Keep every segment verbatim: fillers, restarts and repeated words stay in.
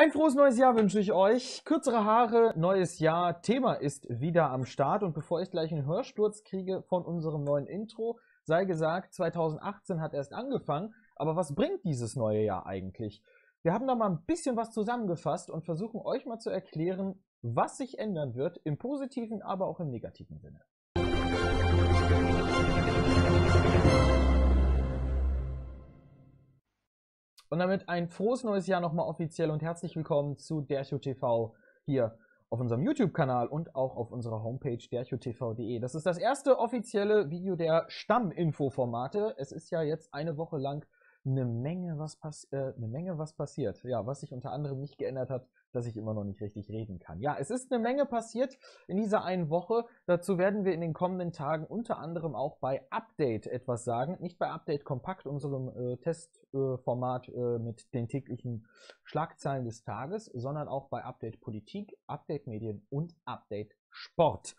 Ein frohes neues Jahr wünsche ich euch. Kürzere Haare, neues Jahr. Thema ist wieder am Start. Und bevor ich gleich einen Hörsturz kriege von unserem neuen Intro, sei gesagt, zweitausendachtzehn hat erst angefangen. Aber was bringt dieses neue Jahr eigentlich? Wir haben da mal ein bisschen was zusammengefasst und versuchen euch mal zu erklären, was sich ändern wird, im positiven, aber auch im negativen Sinne. Und damit ein frohes neues Jahr nochmal offiziell und herzlich willkommen zu DerchoTV hier auf unserem YouTube-Kanal und auch auf unserer Homepage derchotv punkt de. Das ist das erste offizielle Video der Stamminfo-Formate. Es ist ja jetzt eine Woche lang eine Menge, was pass äh, eine Menge was passiert. Ja, was sich unter anderem nicht geändert hat, dass ich immer noch nicht richtig reden kann. Ja, es ist eine Menge passiert in dieser einen Woche. Dazu werden wir in den kommenden Tagen unter anderem auch bei Update etwas sagen. Nicht bei Update Kompakt, unserem äh, Testformat äh, mit den täglichen Schlagzeilen des Tages, sondern auch bei Update Politik, Update Medien und Update Sport.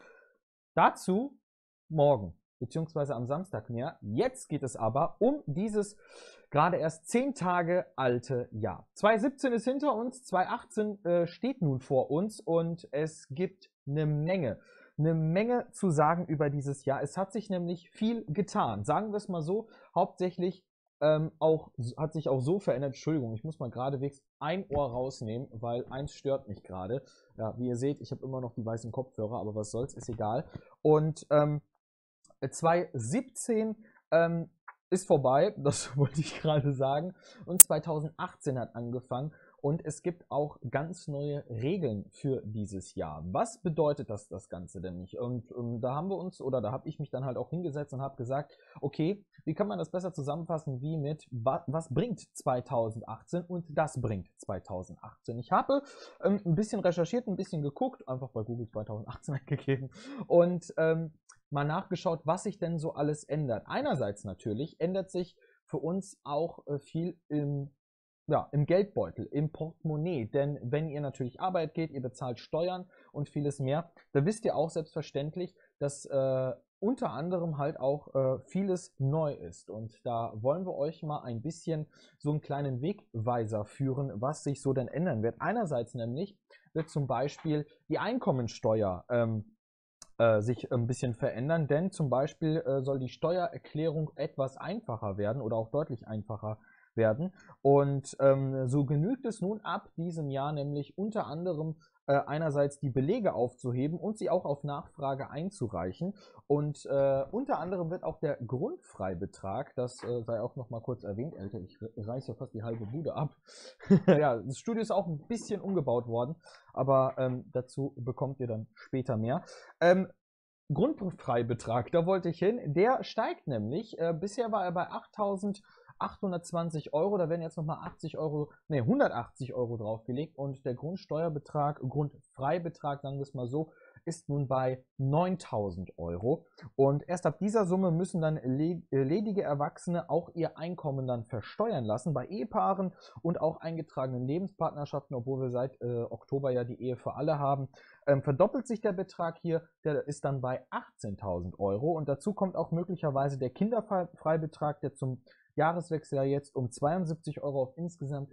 Dazu morgen, beziehungsweise am Samstag mehr. Jetzt geht es aber um dieses gerade erst zehn Tage alte Jahr. zweitausendsiebzehn ist hinter uns, zweitausendachtzehn äh, steht nun vor uns und es gibt eine Menge, eine Menge zu sagen über dieses Jahr. Es hat sich nämlich viel getan. Sagen wir es mal so, hauptsächlich ähm, auch, hat sich auch so verändert. Entschuldigung, ich muss mal geradewegs ein Ohr rausnehmen, weil eins stört mich gerade. Ja, wie ihr seht, ich habe immer noch die weißen Kopfhörer, aber was soll's, ist egal. Und ähm, zweitausendsiebzehn ähm, ist vorbei, das wollte ich gerade sagen, und zweitausendachtzehn hat angefangen und es gibt auch ganz neue Regeln für dieses Jahr. Was bedeutet das, das Ganze denn nicht? Und ähm, da haben wir uns, oder da habe ich mich dann halt auch hingesetzt und habe gesagt, okay, wie kann man das besser zusammenfassen wie mit, wa was bringt zweitausendachtzehn und das bringt zweitausendachtzehn? Ich habe ähm, ein bisschen recherchiert, ein bisschen geguckt, einfach bei Google zweitausendachtzehn eingegeben und ähm, mal nachgeschaut, was sich denn so alles ändert. Einerseits natürlich ändert sich für uns auch äh, viel im, ja, im Geldbeutel, im Portemonnaie. Denn wenn ihr natürlich Arbeit geht, ihr bezahlt Steuern und vieles mehr, dann wisst ihr auch selbstverständlich, dass äh, unter anderem halt auch äh, vieles neu ist. Und da wollen wir euch mal ein bisschen so einen kleinen Wegweiser führen, was sich so denn ändern wird. Einerseits nämlich wird zum Beispiel die Einkommensteuer ähm, sich ein bisschen verändern, denn zum Beispiel äh, soll die Steuererklärung etwas einfacher werden oder auch deutlich einfacher werden und ähm, so genügt es nun ab diesem Jahr nämlich unter anderem äh, einerseits die Belege aufzuheben und sie auch auf Nachfrage einzureichen und äh, unter anderem wird auch der Grundfreibetrag, das äh, sei auch noch mal kurz erwähnt, Alter, ich reiße ja fast die halbe Bude ab. Ja, das Studio ist auch ein bisschen umgebaut worden, aber ähm, dazu bekommt ihr dann später mehr. Ähm, Grundfreibetrag, da wollte ich hin, der steigt nämlich, äh, bisher war er bei achttausendachthundertzwanzig Euro, da werden jetzt nochmal achtzig Euro, ne, hundertachtzig Euro draufgelegt und der Grundsteuerbetrag, Grundfreibetrag, sagen wir es mal so, ist nun bei neuntausend Euro und erst ab dieser Summe müssen dann ledige Erwachsene auch ihr Einkommen dann versteuern lassen, bei Ehepaaren und auch eingetragenen Lebenspartnerschaften, obwohl wir seit äh, Oktober ja die Ehe für alle haben, ähm, verdoppelt sich der Betrag hier, der ist dann bei achtzehntausend Euro und dazu kommt auch möglicherweise der Kinderfreibetrag, der zum Jahreswechsel ja jetzt um zweiundsiebzig Euro auf insgesamt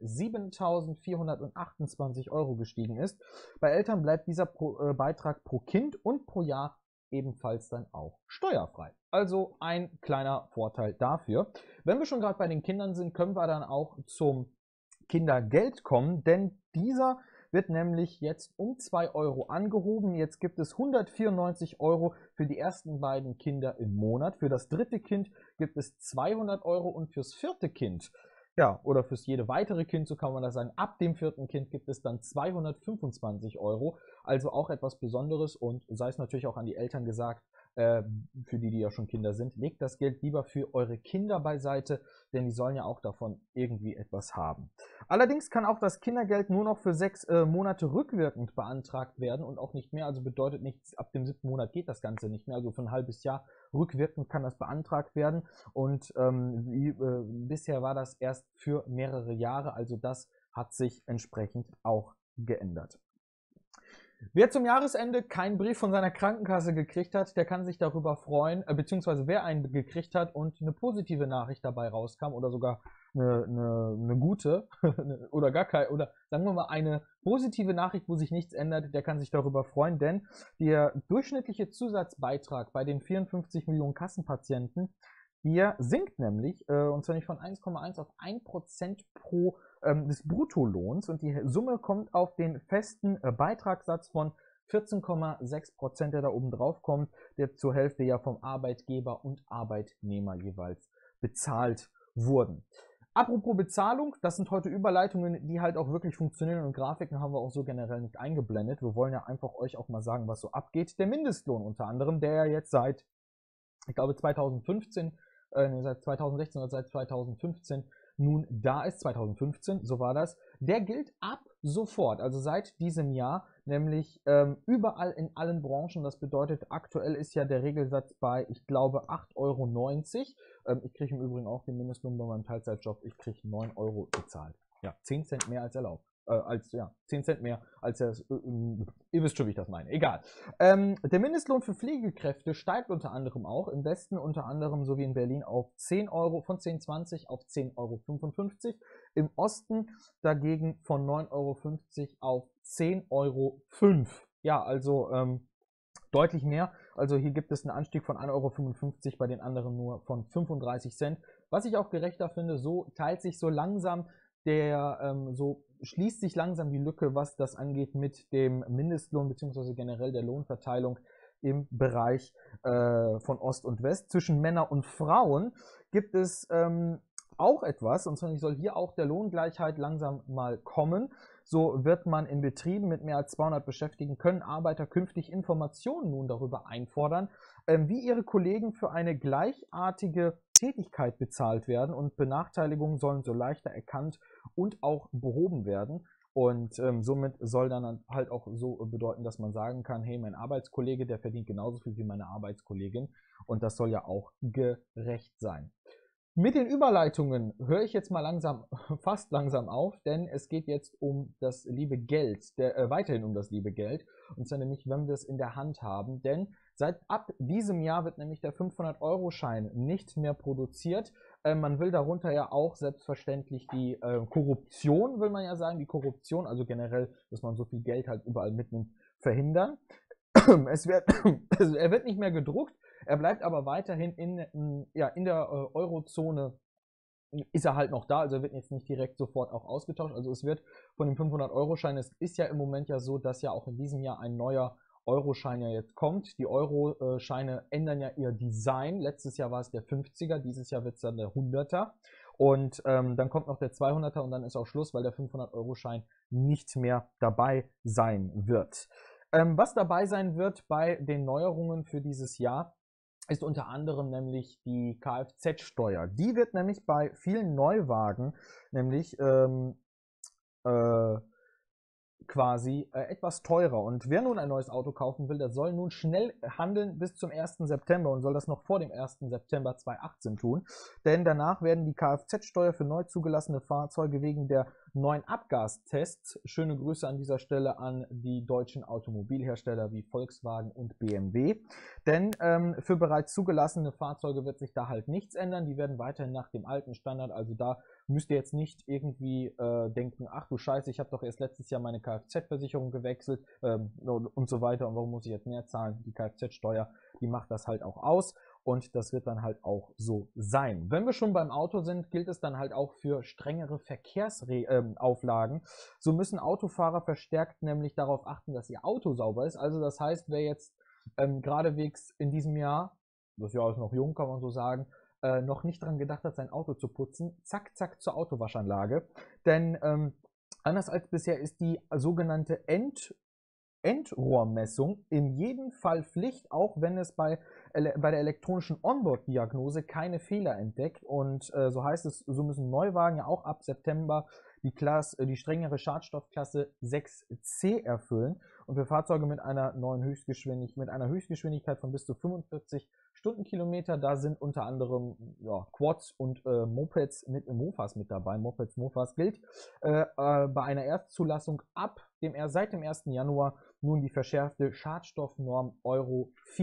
siebentausendvierhundertachtundzwanzig Euro gestiegen ist. Bei Eltern bleibt dieser pro, äh, Beitrag pro Kind und pro Jahr ebenfalls dann auch steuerfrei. Also ein kleiner Vorteil dafür. Wenn wir schon gerade bei den Kindern sind, können wir dann auch zum Kindergeld kommen, denn dieser wird nämlich jetzt um zwei Euro angehoben. Jetzt gibt es hundertvierundneunzig Euro für die ersten beiden Kinder im Monat. Für das dritte Kind gibt es zweihundert Euro und fürs vierte Kind, ja, oder fürs jede weitere Kind, so kann man das sagen, ab dem vierten Kind gibt es dann zweihundertfünfundzwanzig Euro. Also auch etwas Besonderes und sei es natürlich auch an die Eltern gesagt, äh, für die, die ja schon Kinder sind, legt das Geld lieber für eure Kinder beiseite, denn die sollen ja auch davon irgendwie etwas haben. Allerdings kann auch das Kindergeld nur noch für sechs äh, Monate rückwirkend beantragt werden und auch nicht mehr, also bedeutet nichts, ab dem siebten Monat geht das Ganze nicht mehr, also für ein halbes Jahr rückwirkend kann das beantragt werden und ähm, wie, äh, bisher war das erst für mehrere Jahre, also das hat sich entsprechend auch geändert. Wer zum Jahresende keinen Brief von seiner Krankenkasse gekriegt hat, der kann sich darüber freuen, äh, beziehungsweise wer einen gekriegt hat und eine positive Nachricht dabei rauskam oder sogar eine, eine, eine gute oder gar keine, oder sagen wir mal eine positive Nachricht, wo sich nichts ändert, der kann sich darüber freuen, denn der durchschnittliche Zusatzbeitrag bei den vierundfünfzig Millionen Kassenpatienten, der sinkt nämlich, äh, und zwar nicht von eins Komma eins auf ein Prozent pro ähm, des Bruttolohns, und die Summe kommt auf den festen äh, Beitragssatz von vierzehn Komma sechs Prozent, der da oben drauf kommt, der zur Hälfte ja vom Arbeitgeber und Arbeitnehmer jeweils bezahlt wurden. Apropos Bezahlung, das sind heute Überleitungen, die halt auch wirklich funktionieren, und Grafiken haben wir auch so generell nicht eingeblendet. Wir wollen ja einfach euch auch mal sagen, was so abgeht. Der Mindestlohn unter anderem, der ja jetzt seit, ich glaube zweitausendfünfzehn, äh, seit zweitausendsechzehn oder seit zweitausendfünfzehn nun da ist, zweitausendfünfzehn, so war das, der gilt ab sofort, also seit diesem Jahr, nämlich ähm, überall in allen Branchen. Das bedeutet, aktuell ist ja der Regelsatz bei, ich glaube, acht Euro neunzig. Ähm, ich kriege im Übrigen auch den Mindestlohn bei meinem Teilzeitjob, ich kriege neun Euro bezahlt. Ja, zehn Cent mehr als erlaubt. Äh, als, ja, zehn Cent mehr als er, äh, äh, ihr wisst schon, wie ich das meine. Egal. Ähm, der Mindestlohn für Pflegekräfte steigt unter anderem auch, im Westen unter anderem sowie in Berlin auf zehn Euro, von zehn Euro zwanzig auf zehn Euro fünfundfünfzig. Im Osten dagegen von neun Euro fünfzig auf zehn Euro fünf. Ja, also ähm, deutlich mehr. Also hier gibt es einen Anstieg von ein Euro fünfundfünfzig, bei den anderen nur von fünfunddreißig Cent. Was ich auch gerechter finde, so teilt sich so langsam der, ähm, so schließt sich langsam die Lücke, was das angeht, mit dem Mindestlohn bzw. generell der Lohnverteilung im Bereich äh, von Ost und West. Zwischen Männern und Frauen gibt es ähm, auch etwas, und zwar soll hier auch der Lohngleichheit langsam mal kommen. So wird man in Betrieben mit mehr als zweihundert Beschäftigten, können Arbeiter künftig Informationen nun darüber einfordern, ähm, wie ihre Kollegen für eine gleichartige Tätigkeit bezahlt werden, und Benachteiligungen sollen so leichter erkannt und auch behoben werden. Und ähm, somit soll dann halt auch so bedeuten, dass man sagen kann, hey, mein Arbeitskollege, der verdient genauso viel wie meine Arbeitskollegin, und das soll ja auch gerecht sein. Mit den Überleitungen höre ich jetzt mal langsam, fast langsam auf, denn es geht jetzt um das liebe Geld, der, äh, weiterhin um das liebe Geld, und zwar nämlich, wenn wir es in der Hand haben, denn seit ab diesem Jahr wird nämlich der fünfhundert-Euro-Schein nicht mehr produziert. Äh, man will darunter ja auch selbstverständlich die äh, Korruption, will man ja sagen, die Korruption, also generell, dass man so viel Geld halt überall mitnimmt, verhindern. Es wird, er wird nicht mehr gedruckt, er bleibt aber weiterhin in, ja, in der äh, Eurozone, ist er halt noch da, also er wird jetzt nicht direkt sofort auch ausgetauscht. Also es wird von dem fünfhundert-Euro-Schein, es ist ja im Moment ja so, dass ja auch in diesem Jahr ein neuer Euro-Schein ja jetzt kommt. Die Euro-Scheine ändern ja ihr Design. Letztes Jahr war es der fünfziger, dieses Jahr wird es dann der hunderter. Und ähm, dann kommt noch der zweihunderter, und dann ist auch Schluss, weil der fünfhundert-Euro-Schein nicht mehr dabei sein wird. Ähm, was dabei sein wird bei den Neuerungen für dieses Jahr, ist unter anderem nämlich die Kfz-Steuer. Die wird nämlich bei vielen Neuwagen nämlich ähm, äh, quasi äh, etwas teurer. Und wer nun ein neues Auto kaufen will, der soll nun schnell handeln bis zum ersten September und soll das noch vor dem ersten September zweitausendachtzehn tun. Denn danach werden die Kfz-Steuer für neu zugelassene Fahrzeuge wegen der neuen Abgastests, schöne Grüße an dieser Stelle an die deutschen Automobilhersteller wie Volkswagen und B M W, denn ähm, für bereits zugelassene Fahrzeuge wird sich da halt nichts ändern. Die werden weiterhin nach dem alten Standard, also da müsst ihr jetzt nicht irgendwie äh, denken, ach du Scheiße, ich habe doch erst letztes Jahr meine Kfz-Versicherung gewechselt ähm, und so weiter, und warum muss ich jetzt mehr zahlen? Die Kfz-Steuer, die macht das halt auch aus, und das wird dann halt auch so sein. Wenn wir schon beim Auto sind, gilt es dann halt auch für strengere Verkehrsauflagen. Ähm, so müssen Autofahrer verstärkt nämlich darauf achten, dass ihr Auto sauber ist. Also das heißt, wer jetzt ähm, geradewegs in diesem Jahr, das Jahr ist noch jung, kann man so sagen, Äh, noch nicht dran gedacht hat, sein Auto zu putzen, zack, zack zur Autowaschanlage. Denn ähm, anders als bisher ist die sogenannte End Endrohrmessung in jedem Fall Pflicht, auch wenn es bei, bei der elektronischen Onboard-Diagnose keine Fehler entdeckt. Und äh, so heißt es, so müssen Neuwagen ja auch ab September die, Klasse, die strengere Schadstoffklasse sechs C erfüllen. Und für Fahrzeuge mit einer neuen Höchstgeschwindigkeit, mit einer Höchstgeschwindigkeit von bis zu fünfundvierzig Stundenkilometer, da sind unter anderem ja, Quads und äh, Mopeds mit Mofas mit dabei. Mopeds, Mofas gilt äh, äh, bei einer Erstzulassung ab dem, seit dem ersten Januar nun die verschärfte Schadstoffnorm Euro vier.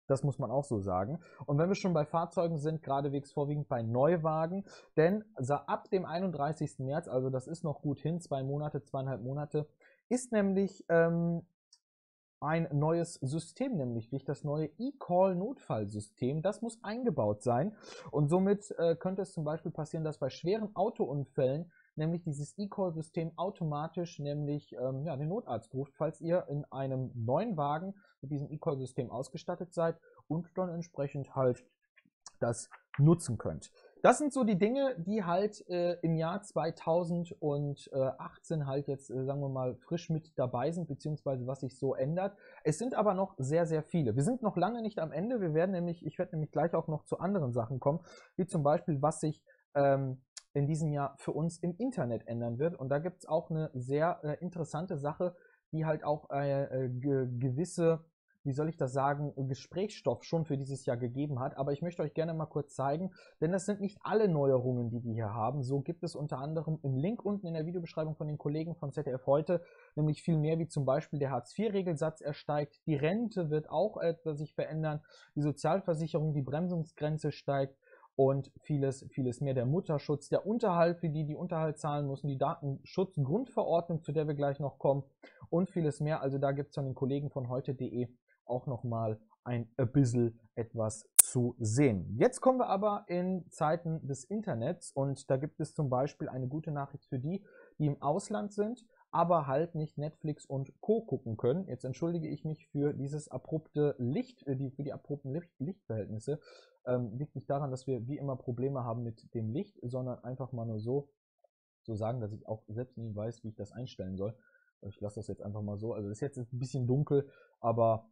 Das muss man auch so sagen. Und wenn wir schon bei Fahrzeugen sind, geradewegs vorwiegend bei Neuwagen, denn ab dem einunddreißigsten März, also das ist noch gut hin, zwei Monate, zweieinhalb Monate, ist nämlich ähm, ein neues System, nämlich durch das neue eCall-Notfallsystem. Das muss eingebaut sein und somit äh, könnte es zum Beispiel passieren, dass bei schweren Autounfällen nämlich dieses eCall-System automatisch nämlich ähm, ja, den Notarzt ruft, falls ihr in einem neuen Wagen mit diesem eCall-System ausgestattet seid und dann entsprechend halt das nutzen könnt. Das sind so die Dinge, die halt äh, im Jahr zweitausendachtzehn halt jetzt, äh, sagen wir mal, frisch mit dabei sind, beziehungsweise was sich so ändert. Es sind aber noch sehr, sehr viele. Wir sind noch lange nicht am Ende. Wir werden nämlich, ich werde nämlich gleich auch noch zu anderen Sachen kommen, wie zum Beispiel, was sich ähm, in diesem Jahr für uns im Internet ändern wird. Und da gibt es auch eine sehr äh, interessante Sache, die halt auch äh, ge gewisse, wie soll ich das sagen, Gesprächsstoff schon für dieses Jahr gegeben hat. Aber ich möchte euch gerne mal kurz zeigen, denn das sind nicht alle Neuerungen, die wir hier haben. So gibt es unter anderem im Link unten in der Videobeschreibung von den Kollegen von Z D F heute nämlich viel mehr, wie zum Beispiel der Hartz vier Regelsatz ersteigt, die Rente wird auch etwas sich verändern, die Sozialversicherung, die Bremsungsgrenze steigt und vieles, vieles mehr. Der Mutterschutz, der Unterhalt, für die die Unterhalt zahlen müssen, die Datenschutzgrundverordnung, zu der wir gleich noch kommen und vieles mehr. Also da gibt es von den Kollegen von heute punkt de auch nochmal ein bisschen etwas zu sehen. Jetzt kommen wir aber in Zeiten des Internets und da gibt es zum Beispiel eine gute Nachricht für die, die im Ausland sind, aber halt nicht Netflix und Co. gucken können. Jetzt entschuldige ich mich für dieses abrupte Licht, für die, für die abrupten Licht, Lichtverhältnisse. Ähm, liegt nicht daran, dass wir wie immer Probleme haben mit dem Licht, sondern einfach mal nur so, so sagen, dass ich auch selbst nie weiß, wie ich das einstellen soll. Ich lasse das jetzt einfach mal so. Also das ist jetzt ein bisschen dunkel, aber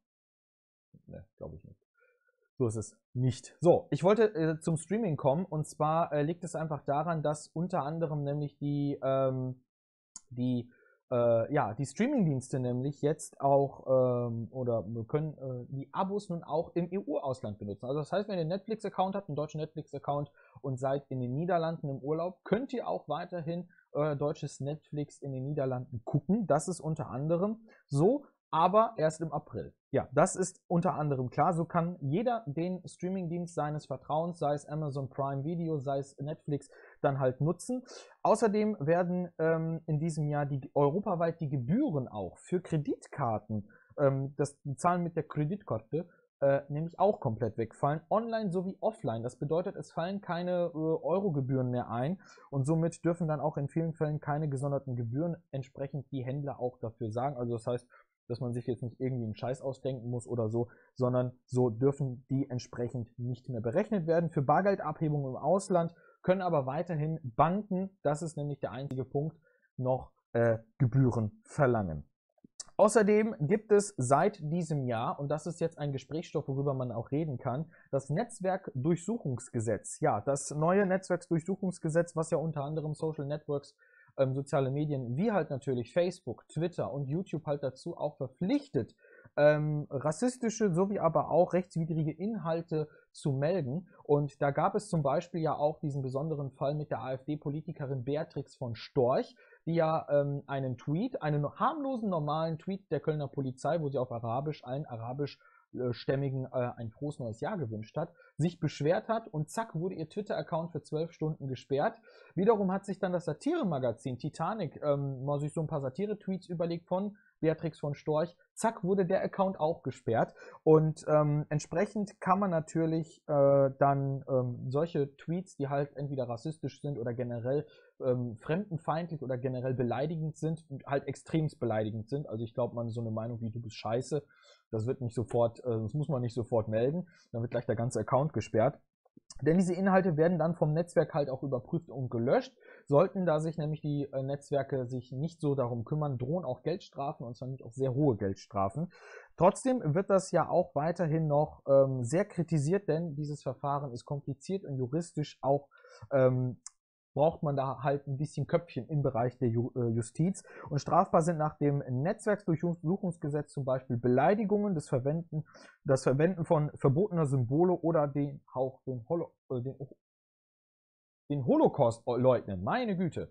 ne, glaube ich nicht. So ist es nicht. So, ich wollte äh, zum Streaming kommen und zwar äh, liegt es einfach daran, dass unter anderem nämlich die, ähm, die, äh, ja, die Streaming-Dienste nämlich jetzt auch ähm, oder können äh, die Abos nun auch im E U-Ausland benutzen. Also das heißt, wenn ihr einen Netflix-Account habt, einen deutschen Netflix-Account und seid in den Niederlanden im Urlaub, könnt ihr auch weiterhin euer deutsches Netflix in den Niederlanden gucken. Das ist unter anderem so, aber erst im April. Ja, das ist unter anderem klar. So kann jeder den Streamingdienst seines Vertrauens, sei es Amazon Prime Video, sei es Netflix, dann halt nutzen. Außerdem werden ähm, in diesem Jahr die, europaweit die Gebühren auch für Kreditkarten, ähm, das Zahlen mit der Kreditkarte, äh, nämlich auch komplett wegfallen, online sowie offline. Das bedeutet, es fallen keine äh, Eurogebühren mehr ein und somit dürfen dann auch in vielen Fällen keine gesonderten Gebühren entsprechend die Händler auch dafür sagen. Also das heißt, dass man sich jetzt nicht irgendwie einen Scheiß ausdenken muss oder so, sondern so dürfen die entsprechend nicht mehr berechnet werden. Für Bargeldabhebungen im Ausland können aber weiterhin Banken, das ist nämlich der einzige Punkt, noch äh, Gebühren verlangen. Außerdem gibt es seit diesem Jahr, und das ist jetzt ein Gesprächsstoff, worüber man auch reden kann, das Netzwerkdurchsuchungsgesetz. Ja, das neue Netzwerkdurchsuchungsgesetz, was ja unter anderem Social Networks, ähm, soziale Medien, wie halt natürlich Facebook, Twitter und YouTube halt dazu auch verpflichtet, ähm, rassistische sowie aber auch rechtswidrige Inhalte zu melden. Und da gab es zum Beispiel ja auch diesen besonderen Fall mit der AfD-Politikerin Beatrix von Storch, die ja ähm, einen Tweet, einen harmlosen, normalen Tweet der Kölner Polizei, wo sie auf Arabisch allen arabischstämmigen äh, ein frohes neues Jahr gewünscht hat, sich beschwert hat und zack, wurde ihr Twitter-Account für zwölf Stunden gesperrt. Wiederum hat sich dann das Satiremagazin Titanic ähm, mal sich so ein paar Satire-Tweets überlegt von Beatrix von Storch. Zack, wurde der Account auch gesperrt. Und ähm, entsprechend kann man natürlich äh, dann ähm, solche Tweets, die halt entweder rassistisch sind oder generell ähm, fremdenfeindlich oder generell beleidigend sind, halt extremst beleidigend sind. Also ich glaube, man so eine Meinung wie du bist scheiße, das wird nicht sofort, äh, das muss man nicht sofort melden. Dann wird gleich der ganze Account gesperrt. Denn diese Inhalte werden dann vom Netzwerk halt auch überprüft und gelöscht. Sollten da sich nämlich die äh, Netzwerke sich nicht so darum kümmern, drohen auch Geldstrafen, und zwar nicht auch sehr hohe Geldstrafen. Trotzdem wird das ja auch weiterhin noch ähm, sehr kritisiert, denn dieses Verfahren ist kompliziert und juristisch auch ähm, braucht man da halt ein bisschen Köpfchen im Bereich der Justiz. Und strafbar sind nach dem Netzwerksdurchsuchungsgesetz zum Beispiel Beleidigungen, das Verwenden, das Verwenden von verbotener Symbole oder den, auch den, Holo, den, den Holocaust leugnen. Meine Güte.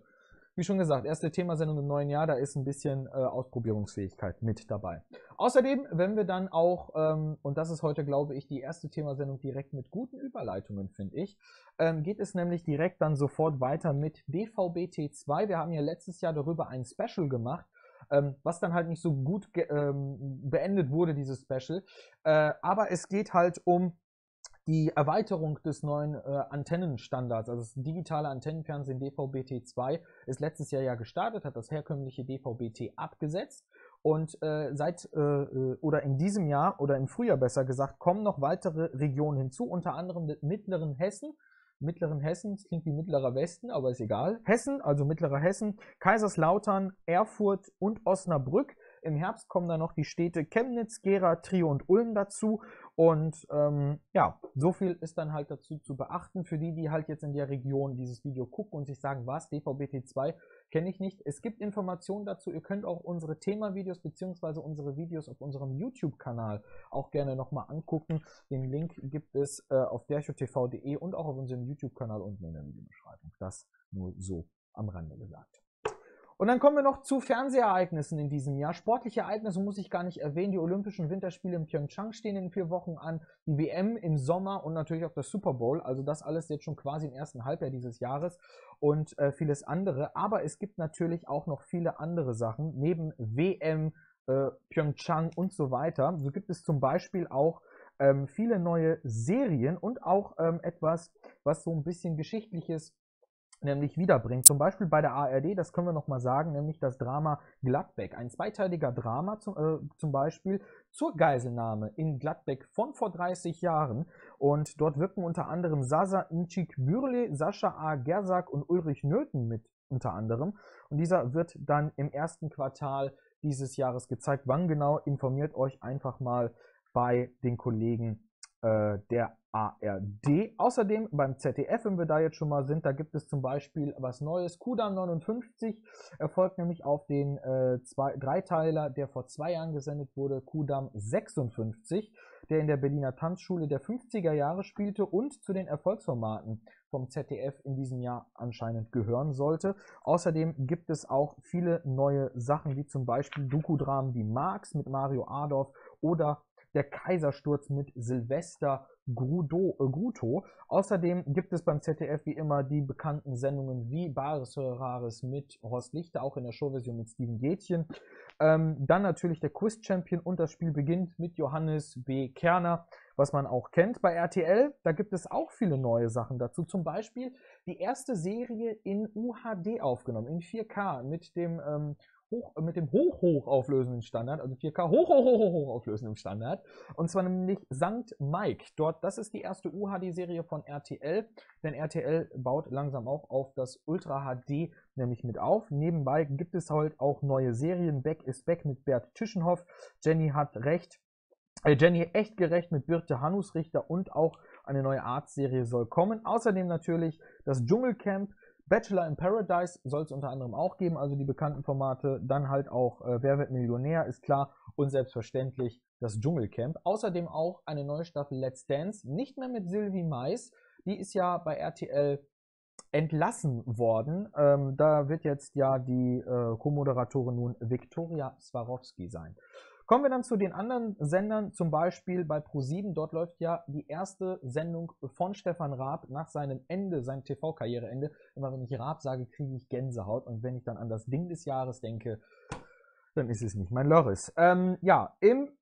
wie schon gesagt, erste Themasendung im neuen Jahr, da ist ein bisschen äh, Ausprobierungsfähigkeit mit dabei. Außerdem, wenn wir dann auch, ähm, und das ist heute, glaube ich, die erste Themasendung direkt mit guten Überleitungen, finde ich, ähm, geht es nämlich direkt dann sofort weiter mit D V B T zwei. Wir haben ja letztes Jahr darüber ein Special gemacht, ähm, was dann halt nicht so gut ähm, beendet wurde, dieses Special. Äh, aber es geht halt um die Erweiterung des neuen äh, Antennenstandards, also das digitale Antennenfernsehen D V B T zwei, ist letztes Jahr ja gestartet, hat das herkömmliche D V B T abgesetzt und äh, seit äh, oder in diesem Jahr oder im Frühjahr besser gesagt, kommen noch weitere Regionen hinzu, unter anderem mit Mittleren Hessen. Mittleren Hessen, das klingt wie Mittlerer Westen, aber ist egal. Hessen, also Mittlerer Hessen, Kaiserslautern, Erfurt und Osnabrück. Im Herbst kommen dann noch die Städte Chemnitz, Gera, Trier und Ulm dazu. Und ähm, ja, so viel ist dann halt dazu zu beachten für die, die halt jetzt in der Region dieses Video gucken und sich sagen, was, D V B T zwei kenne ich nicht. Es gibt Informationen dazu. Ihr könnt auch unsere Themavideos bzw. unsere Videos auf unserem YouTube-Kanal auch gerne nochmal angucken. Den Link gibt es äh, auf derchotv punkt de und auch auf unserem YouTube-Kanal unten in der Videobeschreibung. Das nur so am Rande gesagt. Und dann kommen wir noch zu Fernsehereignissen in diesem Jahr. Sportliche Ereignisse muss ich gar nicht erwähnen. Die Olympischen Winterspiele in Pyeongchang stehen in vier Wochen an. Die W M im Sommer und natürlich auch das Super Bowl. Also das alles jetzt schon quasi im ersten Halbjahr dieses Jahres und äh, vieles andere. Aber es gibt natürlich auch noch viele andere Sachen. Neben W M, äh, Pyeongchang und so weiter. So gibt es zum Beispiel auch ähm, viele neue Serien und auch ähm, etwas, was so ein bisschen Geschichtliches nämlich wiederbringt. Zum Beispiel bei der A R D, das können wir nochmal sagen, nämlich das Drama Gladbeck. Ein zweiteiliger Drama zum, äh, zum Beispiel zur Geiselnahme in Gladbeck von vor dreißig Jahren. Und dort wirken unter anderem Sasa Nchik Bürle, Sascha A. Gersak und Ulrich Nöthen mit unter anderem. Und dieser wird dann im ersten Quartal dieses Jahres gezeigt. Wann genau, informiert euch einfach mal bei den Kollegen äh, der A R D. Außerdem beim Z D F, wenn wir da jetzt schon mal sind, da gibt es zum Beispiel was Neues. Kudam neunundfünfzig erfolgt nämlich auf den äh, zwei, Dreiteiler, der vor zwei Jahren gesendet wurde, Kudam sechsundfünfzig, der in der Berliner Tanzschule der fünfziger Jahre spielte und zu den Erfolgsformaten vom Z D F in diesem Jahr anscheinend gehören sollte. Außerdem gibt es auch viele neue Sachen, wie zum Beispiel Doku-Dramen wie Marx mit Mario Adorf oder Der Kaisersturz mit Silvester Grudo, äh, Gruto. Außerdem gibt es beim Z D F wie immer die bekannten Sendungen wie Bares für Rares mit Horst Lichter, auch in der Showversion mit Steven Gätchen. Ähm, dann natürlich der Quiz-Champion und das Spiel beginnt mit Johannes B. Kerner, was man auch kennt. Bei R T L, da gibt es auch viele neue Sachen dazu. Zum Beispiel die erste Serie in U H D aufgenommen, in vier K mit dem ähm, Hoch, mit dem hoch-hoch-auflösenden Standard, also vier K hoch-hoch-hoch-auflösendem Standard, und zwar nämlich Sankt Mike. Dort, das ist die erste U H D-Serie von R T L, denn R T L baut langsam auch auf das Ultra H D nämlich mit auf. Nebenbei gibt es halt auch neue Serien. Beck ist Beck mit Bert Tischenhoff, Jenny hat recht, äh, Jenny echt gerecht mit Birte Hannusrichter und auch eine neue Arztserie soll kommen. Außerdem natürlich das Dschungelcamp. Bachelor in Paradise soll es unter anderem auch geben, also die bekannten Formate. Dann halt auch äh, Wer wird Millionär, ist klar. Und selbstverständlich das Dschungelcamp. Außerdem auch eine neue Staffel Let's Dance. Nicht mehr mit Sylvie Mais. Die ist ja bei R T L entlassen worden. Ähm, da wird jetzt ja die äh, Co-Moderatorin nun Viktoria Swarovski sein. Kommen wir dann zu den anderen Sendern, zum Beispiel bei ProSieben. Dort läuft ja die erste Sendung von Stefan Raab nach seinem Ende, seinem T V-Karriereende. Immer wenn ich Raab sage, kriege ich Gänsehaut. Und wenn ich dann an das Ding des Jahres denke, dann ist es nicht mein Loris. Ähm, ja, im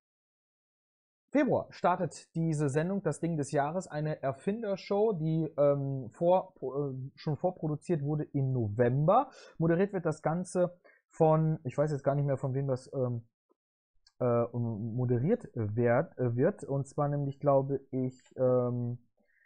Februar startet diese Sendung, das Ding des Jahres, eine Erfindershow, die ähm, vor, äh, schon vorproduziert wurde im November. Moderiert wird das Ganze von, ich weiß jetzt gar nicht mehr, von wem das ähm, äh, moderiert werd, äh, wird. Und zwar nämlich, glaube ich, ähm,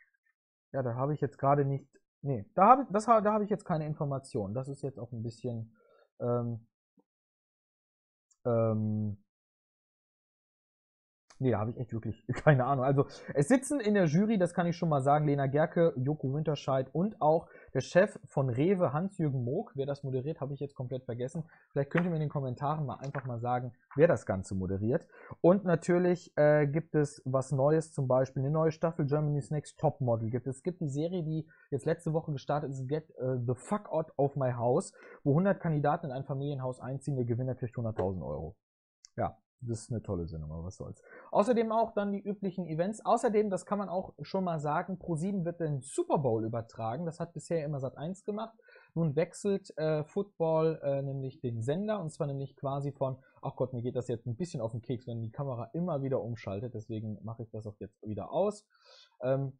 ja, da habe ich jetzt gerade nicht, nee, da habe das, da habe ich jetzt keine Information. Das ist jetzt auch ein bisschen, ähm, ähm, Nee, da habe ich echt wirklich keine Ahnung. Also, es sitzen in der Jury, das kann ich schon mal sagen, Lena Gerke, Joko Winterscheid und auch der Chef von Rewe, Hans-Jürgen Moog. Wer das moderiert, habe ich jetzt komplett vergessen. Vielleicht könnt ihr mir in den Kommentaren mal einfach mal sagen, wer das Ganze moderiert. Und natürlich äh, gibt es was Neues, zum Beispiel eine neue Staffel Germany's Next Topmodel gibt es. Es gibt die Serie, die jetzt letzte Woche gestartet ist, Get uh, the Fuck Out of My House, wo hundert Kandidaten in ein Familienhaus einziehen, der Gewinner kriegt hunderttausend Euro. Ja. Das ist eine tolle Sendung, aber was soll's. Außerdem auch dann die üblichen Events. Außerdem, das kann man auch schon mal sagen, ProSieben wird den Super Bowl übertragen. Das hat bisher immer Sat eins gemacht. Nun wechselt äh, Football äh, nämlich den Sender, und zwar nämlich quasi von, ach Gott, mir geht das jetzt ein bisschen auf den Keks, wenn die Kamera immer wieder umschaltet. Deswegen mache ich das auch jetzt wieder aus. Ähm,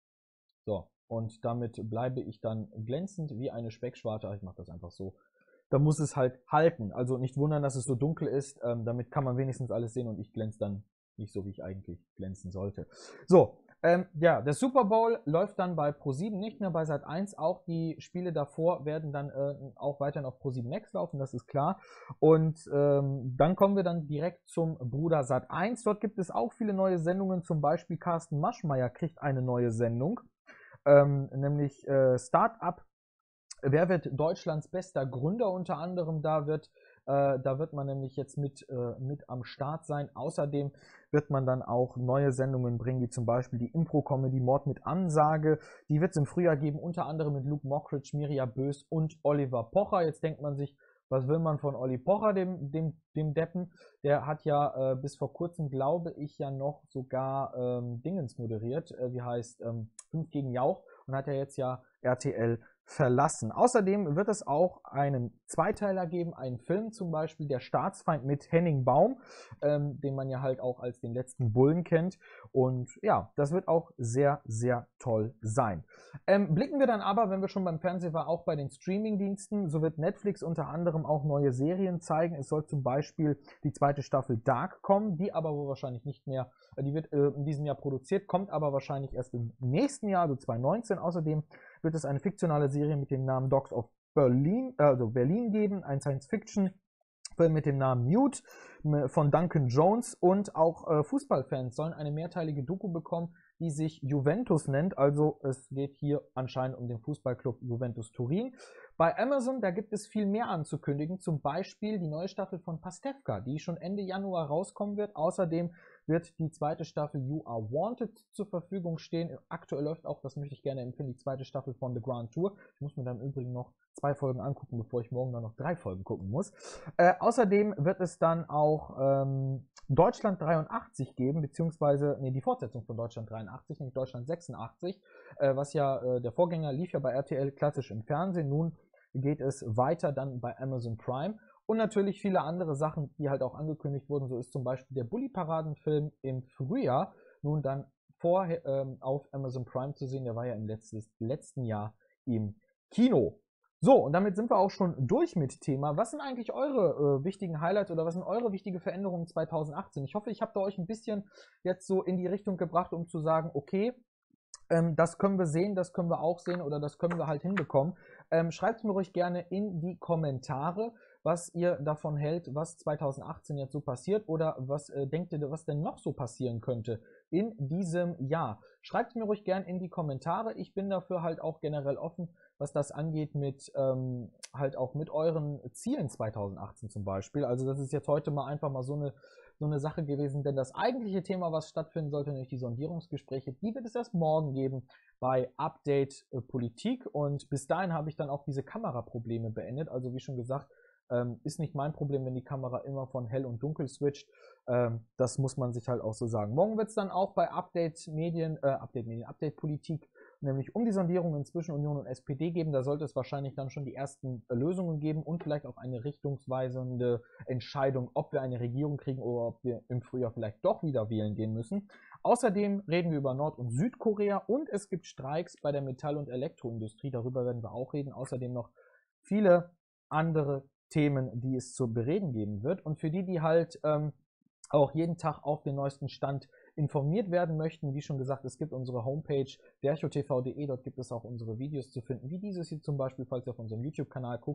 so, und damit bleibe ich dann glänzend wie eine Speckschwarte. Ich mache das einfach so. Da muss es halt halten. Also nicht wundern, dass es so dunkel ist. Ähm, damit kann man wenigstens alles sehen und ich glänze dann nicht so, wie ich eigentlich glänzen sollte. So, ähm, ja, der Super Bowl läuft dann bei ProSieben, nicht mehr bei Sat eins. Auch die Spiele davor werden dann äh, auch weiterhin auf ProSieben Max laufen, das ist klar. Und ähm, dann kommen wir dann direkt zum Bruder Sat eins. Dort gibt es auch viele neue Sendungen. Zum Beispiel Carsten Maschmeyer kriegt eine neue Sendung, ähm, nämlich äh, Start-up. Wer wird Deutschlands bester Gründer unter anderem? Da wird, äh, da wird man nämlich jetzt mit, äh, mit am Start sein. Außerdem wird man dann auch neue Sendungen bringen, wie zum Beispiel die Impro-Comedy Mord mit Ansage. Die wird es im Frühjahr geben, unter anderem mit Luke Mockridge, Mirja Bös und Oliver Pocher. Jetzt denkt man sich, was will man von Olli Pocher, dem, dem, dem Deppen? Der hat ja äh, bis vor kurzem, glaube ich, ja noch sogar ähm, Dingens moderiert, äh, wie heißt ähm, fünf gegen Jauch, und hat ja jetzt ja R T L verlassen. Außerdem wird es auch einen Zweiteiler geben, einen Film zum Beispiel, Der Staatsfeind mit Henning Baum, ähm, den man ja halt auch als den letzten Bullen kennt. Und ja, das wird auch sehr, sehr toll sein. Ähm, blicken wir dann aber, wenn wir schon beim Fernsehen waren, auch bei den Streamingdiensten. So wird Netflix unter anderem auch neue Serien zeigen. Es soll zum Beispiel die zweite Staffel Dark kommen, die aber wohl wahrscheinlich nicht mehr, die wird äh, in diesem Jahr produziert, kommt aber wahrscheinlich erst im nächsten Jahr, also zwanzig neunzehn. Außerdem wird es eine fiktionale Serie mit dem Namen Dogs of Berlin, also Berlin geben, ein Science-Fiction-Film mit dem Namen Mute von Duncan Jones, und auch äh, Fußballfans sollen eine mehrteilige Doku bekommen, die sich Juventus nennt. Also es geht hier anscheinend um den Fußballclub Juventus Turin. Bei Amazon, da gibt es viel mehr anzukündigen, zum Beispiel die neue Staffel von Pastewka, die schon Ende Januar rauskommen wird. Außerdem wird die zweite Staffel You Are Wanted zur Verfügung stehen. Aktuell läuft auch, das möchte ich gerne empfehlen, die zweite Staffel von The Grand Tour. Ich muss mir dann im Übrigen noch zwei Folgen angucken, bevor ich morgen dann noch drei Folgen gucken muss. Äh, außerdem wird es dann auch ähm, Deutschland dreiundachtzig geben, beziehungsweise, nee, die Fortsetzung von Deutschland dreiundachtzig, nämlich Deutschland sechsundachtzig, äh, was ja, äh, der Vorgänger lief ja bei R T L klassisch im Fernsehen. Nun geht es weiter dann bei Amazon Prime. Und natürlich viele andere Sachen, die halt auch angekündigt wurden. So ist zum Beispiel der Bully-Paraden-Film im Frühjahr nun dann vor, ähm, auf Amazon Prime zu sehen. Der war ja im letztes, letzten Jahr im Kino. So, und damit sind wir auch schon durch mit Thema. Was sind eigentlich eure äh, wichtigen Highlights oder was sind eure wichtigen Veränderungen zweitausendachtzehn? Ich hoffe, ich habe da euch ein bisschen jetzt so in die Richtung gebracht, um zu sagen, okay, ähm, das können wir sehen, das können wir auch sehen oder das können wir halt hinbekommen. Ähm, Schreibt es mir ruhig gerne in die Kommentare, was ihr davon hält, was zweitausendachtzehn jetzt so passiert, oder was äh, denkt ihr, was denn noch so passieren könnte in diesem Jahr. Schreibt es mir ruhig gerne in die Kommentare. Ich bin dafür halt auch generell offen, was das angeht, mit ähm, halt auch mit euren Zielen zweitausendachtzehn zum Beispiel. Also das ist jetzt heute mal einfach mal so eine so eine Sache gewesen, denn das eigentliche Thema, was stattfinden sollte, nämlich die Sondierungsgespräche, die wird es erst morgen geben bei Update äh, Politik, und bis dahin habe ich dann auch diese Kameraprobleme beendet. Also wie schon gesagt, ähm, ist nicht mein Problem, wenn die Kamera immer von hell und dunkel switcht. Ähm, das muss man sich halt auch so sagen. Morgen wird es dann auch bei Update Medien, äh, Update Medien, Update Politik, nämlich um die Sondierungen zwischen Union und S P D geben. Da sollte es wahrscheinlich dann schon die ersten Lösungen geben und vielleicht auch eine richtungsweisende Entscheidung, ob wir eine Regierung kriegen oder ob wir im Frühjahr vielleicht doch wieder wählen gehen müssen. Außerdem reden wir über Nord- und Südkorea, und es gibt Streiks bei der Metall- und Elektroindustrie. Darüber werden wir auch reden. Außerdem noch viele andere Themen, die es zu bereden geben wird. Und für die, die halt ähm, auch jeden Tag auf den neuesten Stand informiert werden möchten, wie schon gesagt, es gibt unsere Homepage derchotv punkt de, dort gibt es auch unsere Videos zu finden, wie dieses hier zum Beispiel, falls ihr auf unserem YouTube-Kanal guckt.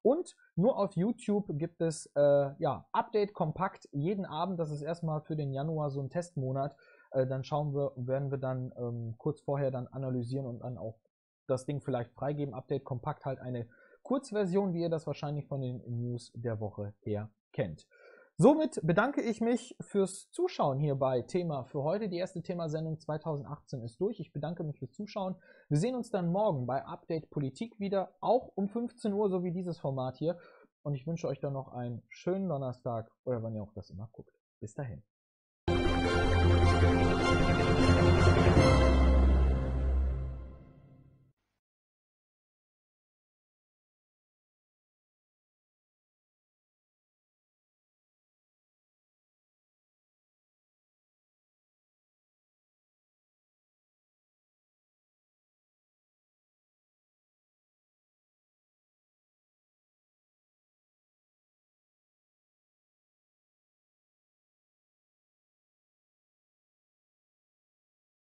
Und nur auf YouTube gibt es äh, ja, Update kompakt jeden Abend. Das ist erstmal für den Januar so ein Testmonat. Äh, dann schauen wir, werden wir dann ähm, kurz vorher dann analysieren und dann auch das Ding vielleicht freigeben. Update kompakt halt eine Kurzversion, wie ihr das wahrscheinlich von den News der Woche her kennt. Somit bedanke ich mich fürs Zuschauen hier bei Thema für heute. Die erste Themasendung zweitausendachtzehn ist durch. Ich bedanke mich fürs Zuschauen. Wir sehen uns dann morgen bei Update Politik wieder, auch um fünfzehn Uhr, so wie dieses Format hier. Und ich wünsche euch dann noch einen schönen Donnerstag oder wann ihr auch das immer guckt. Bis dahin.